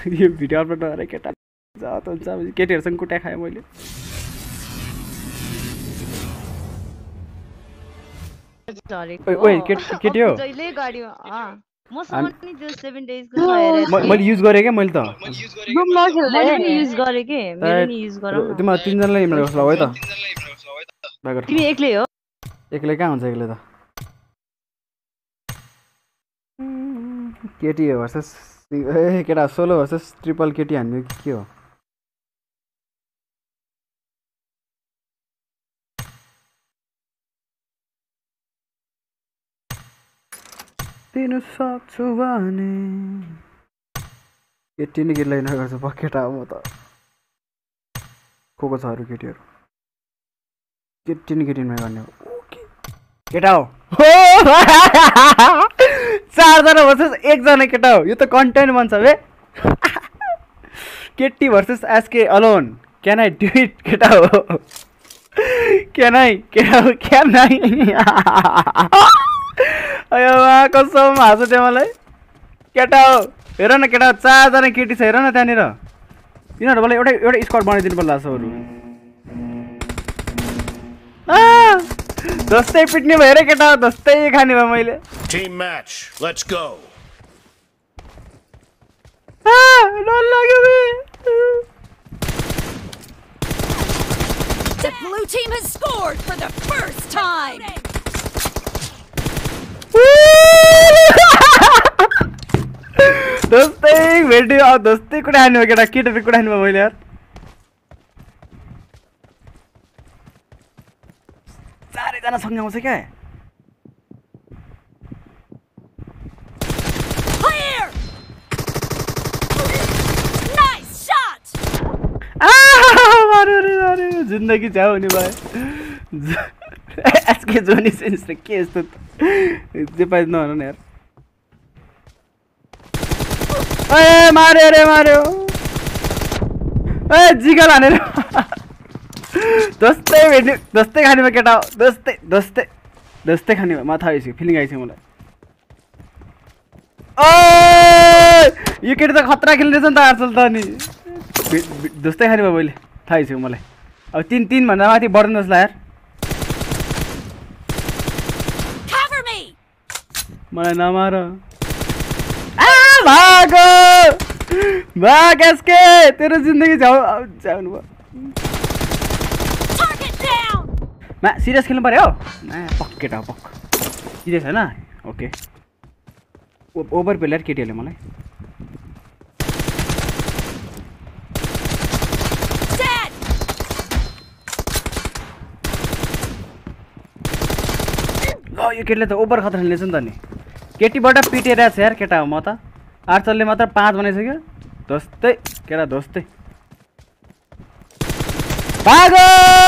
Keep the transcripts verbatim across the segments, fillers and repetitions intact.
यो video upload गरेर केटा जात हुन्छ केटीहरुसँग कुटा खाए मैले ओइ केटी हो जहिले गाडी अ मसँग नि त्यो सात डेज को खाएर मैले युज गरे के मैले त मैले पनि युज गरे के मेरो नि युज गरम तिम्रो तीन जनालाई इमेल गर्छ ल है त तिमी एक्लै हो एक्लै कहाँ हुन्छ एक्लै त केटी भर्सेस ए केटा सोलो भर्सेस ट्रिपल केटी हान्नु के हो दिनु सक्छु भने केटी नि केटीलाई नगर्छु पकेटा हो म त को को छ अरू केटीहरू केटी नि केटीमा गर्ने हो केटा हो चारजना भर्सेस एकजना केटा हो यो त कन्टेन्ट बन्छ बे केटी versus S K alone can I do it केटा हो क्यान आई केटा हो क्यान आई अयो कसम हाँसो त्यो मलाई केटा हो हेर न केटा चारजना केटी छ हेर न त्यहाँनिर यिनीहरू मलाई एउटा एउटा स्क्वाड बनाइदिनु पर्ला सौहरू दस्तै पिट्ने भयो रे केटा दस्तै खाने भयो मैले टिम म्याच लेट्स गो आ डर लाग्यो बे The blue team has scored for the first time. दस्तै भेट्यो अब दस्तै कुरा हान्नु भयो केटा केटाहरू कुरा हान्नु भयो मैले यार चारैजना सँगै आउँछ क्या Clear. Nice shot. मार्यो रे मार्यो जिन्दगी जाऊ नि भाइ एसके जोनी सेन्स के यस्तो जे पाइ नभन न यार ए मार्यो रे मार्यो ए जिगल हानेर दस्तै भेट्ने दस्तै खाने भयो केटा दस्तै दस्तै दस्तै खाने भयो माथा आइसक्यो फिलिङ आइसक्यो मलाई ओ यो केटी त खतरा खेल्ने रहेछ नि त आजकल त अनि दस्तै खाने भयो मैले थाहा आइसक्यो मलाई अब तिन तिन भन्दा माथि बढ्दैन जस्तो यार मलाई नमार भाग भाग एसके तेरो जिन्दगी जाऊ जाउनु भयो मा सिरियस खेल्नु पर्यो ना पक्क केटा हो पक्क सिरियस हैन ओके ओभर प्लेयर केटीहरूले मलाई ल यो केटीले त ओभर खतरा खेल्नेछ नि त नि केटीबाट पिटेर छ यार केटा हो म त आर्चलले मात्र पाँच बनाइसक्यो दस्तै केटा दस्तै भागो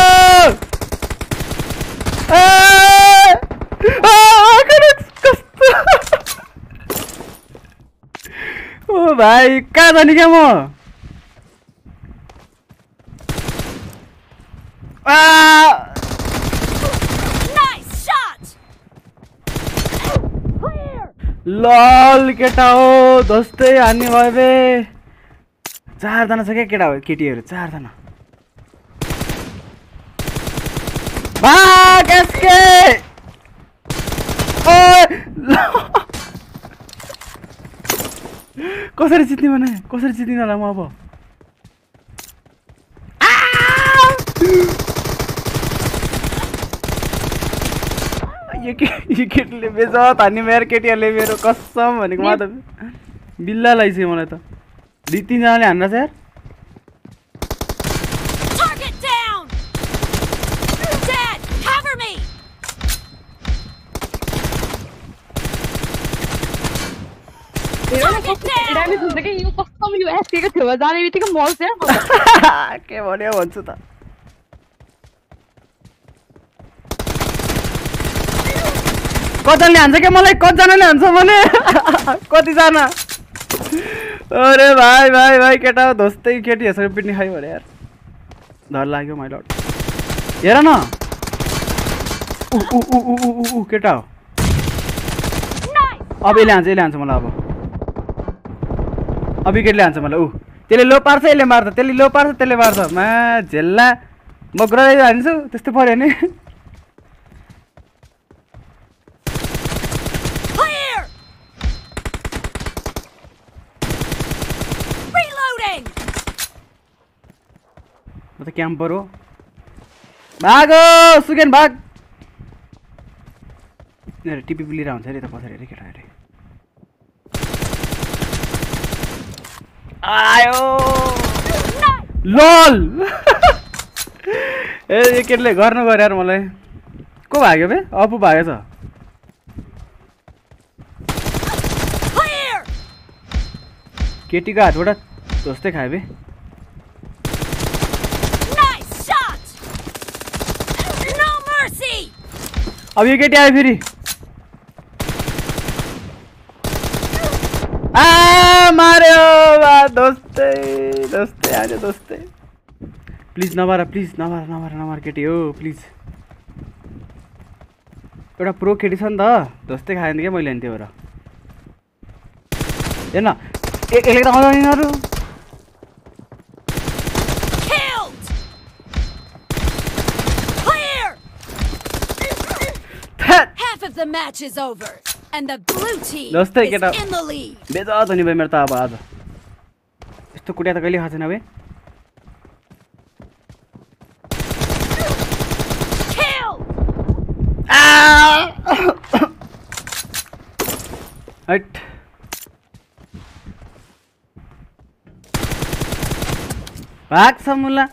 ओ भाइ कहाँ जाने क्या म लल केटा हो दस्तै हान्ने भयो बे चारजना छ क्या केटा हो केटीहरू चारजना भाग एसके कसरी जित्ने भने कसरी जित्दिन होला म अब यो केटीले बेजत हान्ने मेरो केटीहरूले मेरो कसम भनेको म त बिल्ला लाइसक्यो मलाई त दुई तिनजनाले हान्न छ यार के भन्यो भन्छु त कतिजनाले हान्छ क्या मलाई कतिजनाले हान्छ भने कतिजना अरे भाइ भाइ भाइ केटा दस्तै केटीहरूसँग पिट्ने खायो भने यार डर लाग्यो मैले हेर न ऊ ऊ ऊ ऊ ऊ केटा हो अब यसले हान्छ यसले हान्छ मलाई अब अब विकेटले हान्छ मलाई ऊ त्यसले लो पार्छ यसले मार्छ त्यसले लो पार्छ त्यसले मार्छ मा झेल्ला म ग्रदै हान्छु त्यस्तो पर्यो नि म त क्याम्पर हो भागो सुगेन भाग टिपी पुलिएर हुन्छ अरे त पछाडि अरे केटा अरे आयो लल ए केटले गर्नु गरे यार मलाई को भाग्यो बे अपु भागेछ केटीको हातबाट जस्तै खायो बे अब यो केटी आयो फेरि आ मार्यो बा दोस्तै दोस्तै आयो दोस्तै प्लिज नमार प्लिज नमार नमार नमार केटी हो प्लिज एउटा प्रो केटी छ नि त दोस्तै खाएन क्या मैले अनि त्यो भएर हेर्न एकले त आउँदैन यिनीहरू Half of the match is over, and the blue team Dostai is keta in the lead. बेजा त नि भाइ मेरो त अब आज यस्तो कुटिया त कहिले खाएको छैन बे हट भाग समुला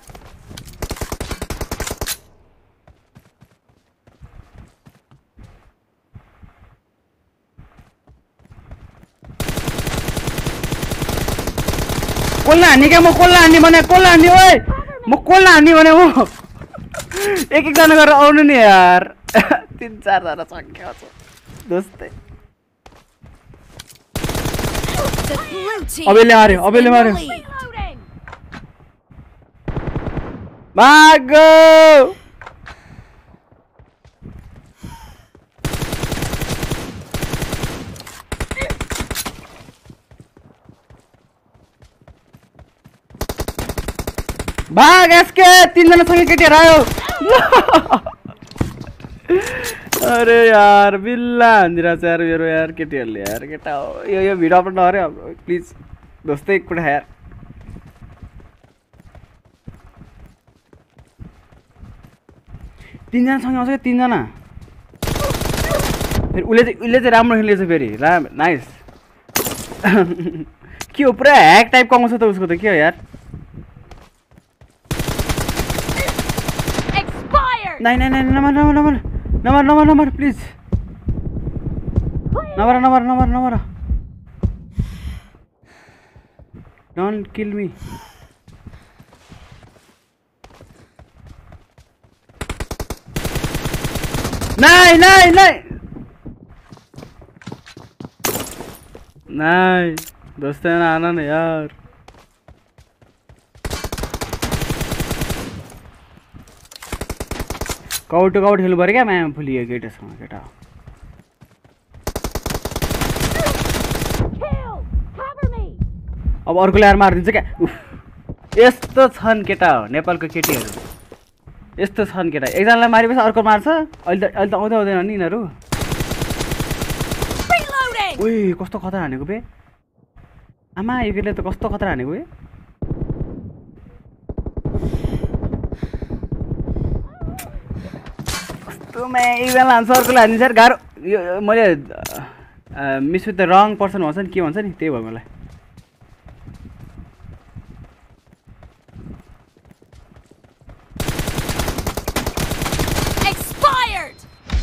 कोल्ला हान्ने क्या म कोल्ला हान्ने भने कोल्ला हान्ने ओए म कोल्ला हान्ने भने म एक एक जना गरेर आउनु नि यार तीन चार जना सक्यो दोस्तै अबेले मार्यो अबेले मार्यो भागो भाग एसके तीन जना सँगै केटीहरु आयो अरे यार बिल्ला हान्दिरा छ यार मेरो यार केटीहरुले यार केटा हो यो यो भिडियो अपलोड नगरे प्लिज दोस्तै एक कुरा यार तीन जना सँगै आउँछ तीन जना फेरि उले चाहिँ उले चाहिँ राम्रो खेलेछ फेरि नाइस के हो पुरा ह्याक टाइपको आउँछ त उसको त के हो यार नहीं नहीं नहीं नमर नमर नमर नमर नमर नमर प्लीज नमर नमर नमर नमर डोंट किल मी नहीं नहीं नहीं नहीं दोस्तों ना आना ना यार काउट टू काउट खेल्नु पर्यो क्या मायामा फुलियो केटासँग केटा अब अर्कोले आएर मारिदिन्छ क्या यस्तो छन् केटा हो नेपालको केटीहरू यस्तो छन् केटा एकजनालाई मारेपछि अर्को मार्छ अहिले त अहिले त आउँदै आउँदैन नि यिनीहरू ओइ कस्तो खतरा हानेको बे आमा यो केटीले त कस्तो खतरा हानेको बे मैं इवेल आन्सर को लानी सर गाह्रो यो मैले miss with the wrong person भन्छ नि के भन्छ नि त्यही भयो मलाई expired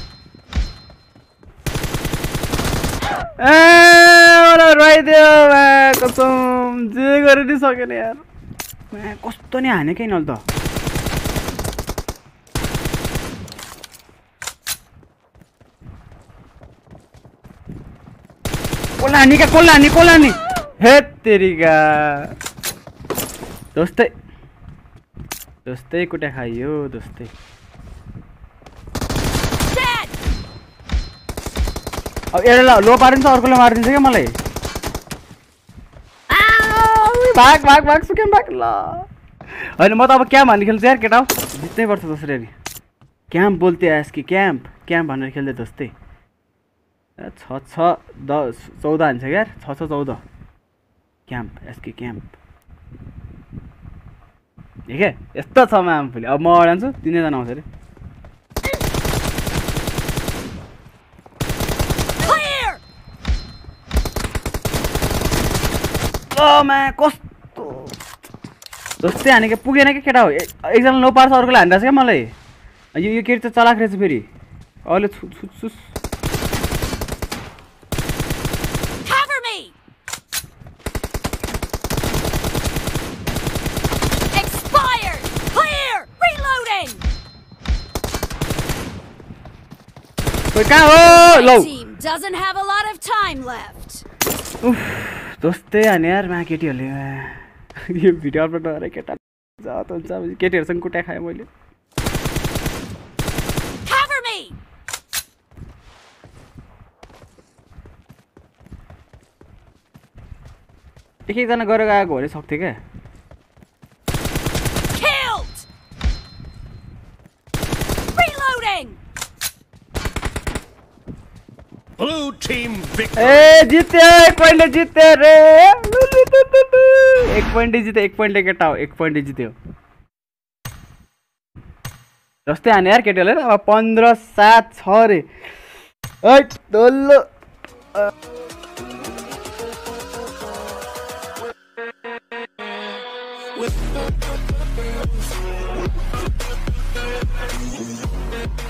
ए मलाई रोइदियो कसम जे गरे नि सकेन यार मैं कस्तो नि हाने के नल त कोलानी क्या कोलानी कोलानी हे तेरीका दोस्तै दोस्तै कुटा खाइयो दोस्तै अब एउटा लो पारिन्छ अर्कोले मारिदिन्छ क्या मलाई भाग भाग भाग सुकेम भाग ल होइन म त अब क्याम्प हान्ने खेल्छु यार केटा हो जित्नै पर्छ जसरी अनि क्याम्प बोल्थे एसके क्याम्प क्याम्प भनेर खेल्दै जस्तै छ छ दस चौध हान्छ यार छ छ चौध क्याम्प एसके क्याम्प देखे यस्तो छ माम फुली अब म अडान्छु तिनैजना आउँछ अरे मा कस्तो जस्तै हानेको पुगेन क्या केटा हो एकजना लो पार्छ अर्कोलाई हान्दैछ क्या मलाई यो यो केटी त चलाक रहेछ फेरि अहिले छुस Cover me. Expired. Clear. Reloading. कहाँ हो लौ Team doesn't have a lot of time left. उफ जस्तै हाने यार मा केटीहरूले यो भिडियो अपलोड गरेर केटा जात हुन्छ केटीहरूसँग कुटा खाएँ मैले Cover me. एक एकजना गरेर आएको भने सक्थ्यो क्या Killed. Reloading. Blue team victory. ए जित्यो एक पोइन्टले जित्यो रे एक पोइन्टले जित्यो एक पोइन्टले केटा हो एक पोइन्टले जित्यो जस्तै हाने यार केटीहरूले अब पन्ध्र सात छ रे है डल्लो With